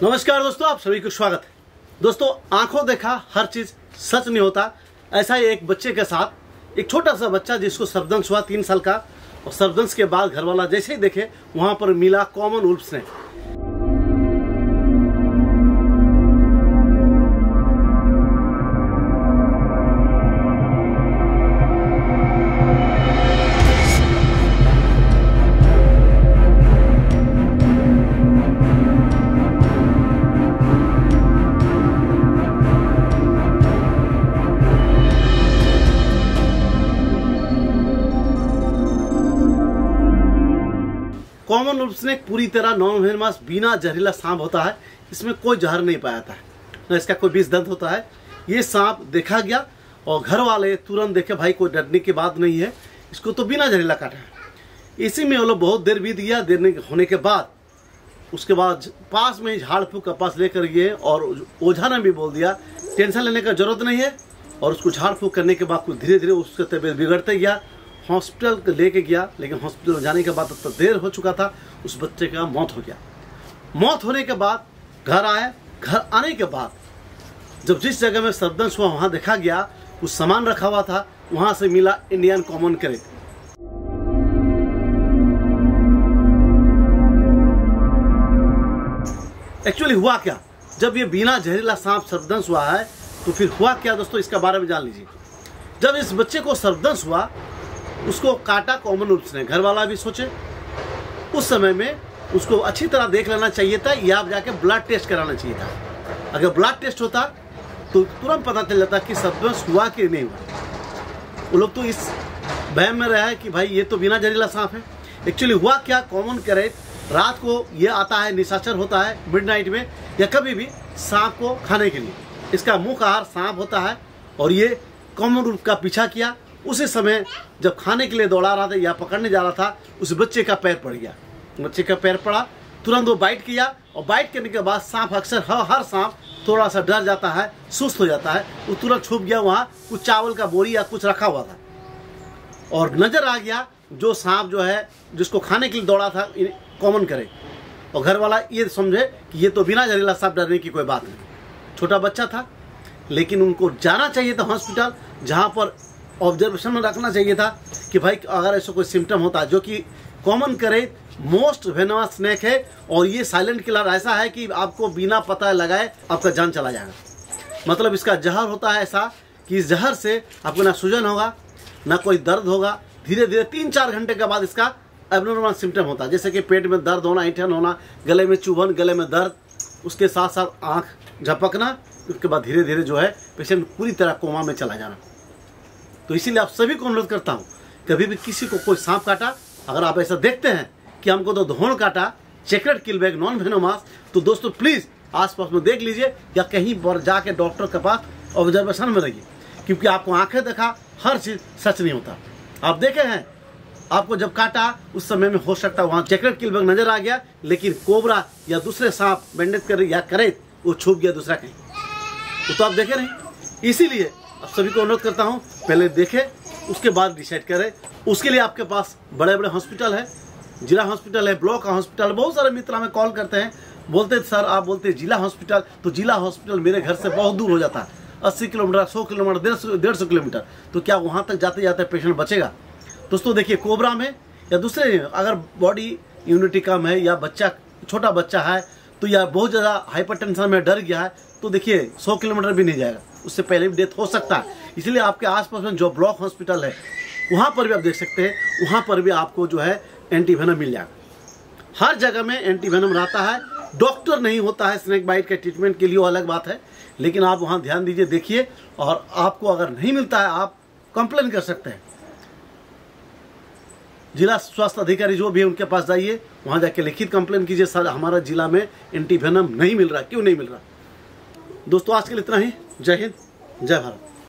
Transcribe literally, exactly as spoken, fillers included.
नमस्कार दोस्तों, आप सभी को स्वागत है। दोस्तों, आंखों देखा हर चीज सच नहीं होता। ऐसा ही एक बच्चे के साथ, एक छोटा सा बच्चा जिसको सर्पदंश हुआ तीन साल का, और सर्पदंश के बाद घरवाला जैसे ही देखे वहां पर मिला कॉमन वुल्फ्स ने। कॉमन वुल्फ स्नेक पूरी तरह नॉन वेनमस बिना जहरीला सांप होता है। इसमें कोई जहर नहीं पाया जाता है, न इसका कोई विष दंत होता है। ये सांप देखा गया और घर वाले तुरंत देखे, भाई कोई डरने की बात नहीं है, इसको तो बिना जहरीला काटा है। इसी में वो लोग बहुत देर बीत गया। देर होने के बाद उसके बाद पास में ही झाड़ फूक का पास लेकर गए और ओझा ने भी बोल दिया टेंशन लेने का जरूरत नहीं है। और उसको झाड़ फूक करने के बाद कुछ धीरे धीरे उसका तबीयत बिगड़ते गया। हॉस्पिटल लेके गया, लेकिन हॉस्पिटल जाने के बाद तो देर हो चुका था, उस बच्चे का मौत हो गया। मौत होने के बाद घर आए। घर आने के बाद जब जिस जगह में सर्पदंश हुआ वहां देखा गया, कुछ सामान रखा हुआ था, वहां से मिला इंडियन कॉमन करेट। एक्चुअली हुआ क्या, जब ये बिना जहरीला सांप सर्पदंश हुआ है तो फिर हुआ क्या दोस्तों, इसका बारे में जान लीजिए। जब इस बच्चे को सर्पदंश हुआ, उसको काटा कॉमन वुल्फ्स ने। घर वाला भी सोचे, उस समय में उसको अच्छी तरह देख लेना चाहिए था, या आप जाके ब्लड टेस्ट कराना चाहिए था। अगर ब्लड टेस्ट होता तो तुरंत पता चल जाता कि सर्पदंश हुआ कि नहीं हुआ। वो लोग तो इस वहम में रहा है कि भाई ये तो बिना जहरीला सांप है। एक्चुअली हुआ क्या, कॉमन करेट रात को ये आता है, निशाचर होता है मिडनाइट में या कभी भी सांप को खाने के लिए। इसका मुख्य आहार सांप होता है और ये कॉमन वुल्फ का पीछा किया। उसी समय जब खाने के लिए दौड़ा रहा था या पकड़ने जा रहा था, उस बच्चे का पैर पड़ गया। बच्चे का पैर पड़ा, तुरंत वो बाइट किया, और बाइट करने के बाद सांप अक्सर हर हर सांप थोड़ा सा डर जाता है, सुस्त हो जाता है। वो तुरंत छुप गया, वहाँ कुछ चावल का बोरी या कुछ रखा हुआ था, और नजर आ गया जो सांप जो है जिसको खाने के लिए दौड़ा था कॉमन करे। और घर वाला ये समझे कि ये तो बिना जहरीला सांप, डरने की कोई बात नहीं। छोटा बच्चा था, लेकिन उनको जाना चाहिए था हॉस्पिटल, जहाँ पर ऑब्जर्वेशन में रखना चाहिए था कि भाई अगर ऐसा कोई सिम्टम होता है, जो कि कॉमन करे मोस्ट वेनमस स्नेक है। और ये साइलेंट किलर ऐसा है कि आपको बिना पता लगाए आपका जान चला जाएगा। मतलब इसका जहर होता है ऐसा कि इस जहर से आपको ना सूजन होगा, ना कोई दर्द होगा। धीरे धीरे तीन चार घंटे के बाद इसका एब्नॉर्मल सिम्टम होता है, जैसे कि पेट में दर्द होना, ऐंठन होना, गले में चुभन, गले में दर्द, उसके साथ साथ आँख झपकना। उसके बाद धीरे धीरे जो है पेशेंट पूरी तरह कोमा में चला जाना। तो इसीलिए आप सभी को अनुरोध करता हूँ, कभी भी किसी को कोई सांप काटा, अगर आप ऐसा देखते हैं कि हमको तो धोन काटा, चेकरेट किलबैग नॉन वेनमस, तो दोस्तों प्लीज आसपास में देख लीजिए या कहीं पर जाके डॉक्टर के पास ऑब्जर्वेशन में रहिए, क्योंकि आपको आंखें देखा हर चीज सच नहीं होता। आप देखे हैं, आपको जब काटा उस समय में हो सकता है वहां चेकरेट किलबैग नजर आ गया, लेकिन कोबरा या दूसरे सांप बेंडेड कर या करे वो छुप गया दूसरा कहीं, तो, तो आप देखे नहीं। इसीलिए आप सभी को अनुरोध करता हूं, पहले देखें उसके बाद डिसाइड करें। उसके लिए आपके पास बड़े बड़े हॉस्पिटल है, जिला हॉस्पिटल है, ब्लॉक का हॉस्पिटल। बहुत सारे मित्र हमें कॉल करते हैं, बोलते हैं सर आप बोलते हैं जिला हॉस्पिटल, तो जिला हॉस्पिटल मेरे घर से बहुत दूर हो जाता है, अस्सी किलोमीटर, सौ किलोमीटर, डेढ़ सौ डेढ़ सौ किलोमीटर। तो क्या वहां तक जाते जाते पेशेंट बचेगा? दोस्तों देखिए, कोबरा में या दूसरे अगर बॉडी इम्यूनिटी कम है, या बच्चा छोटा बच्चा है, तो या बहुत ज्यादा हाइपरटेंशन में डर गया है, तो देखिए सौ किलोमीटर भी नहीं जाएगा, उससे पहले भी डेथ हो सकता है। इसलिए आपके आसपास में जो ब्लॉक हॉस्पिटल है वहां पर भी आप देख सकते हैं, वहां पर भी आपको जो है एंटीवेनम मिल जाएगा। हर जगह में एंटीवेनम रहता है। डॉक्टर नहीं होता है स्नेक बाइट के ट्रीटमेंट के लिए, वो अलग बात है, लेकिन आप वहां ध्यान दीजिए, देखिए। और आपको अगर नहीं मिलता है, आप कंप्लेन कर सकते हैं, जिला स्वास्थ्य अधिकारी जो भी है उनके पास जाइए, वहां जाके लिखित कंप्लेन कीजिए, सर हमारा जिला में एंटीवेनम नहीं मिल रहा, क्यों नहीं मिल रहा। दोस्तों आज के लिए इतना ही। जय हिंद, जय भारत।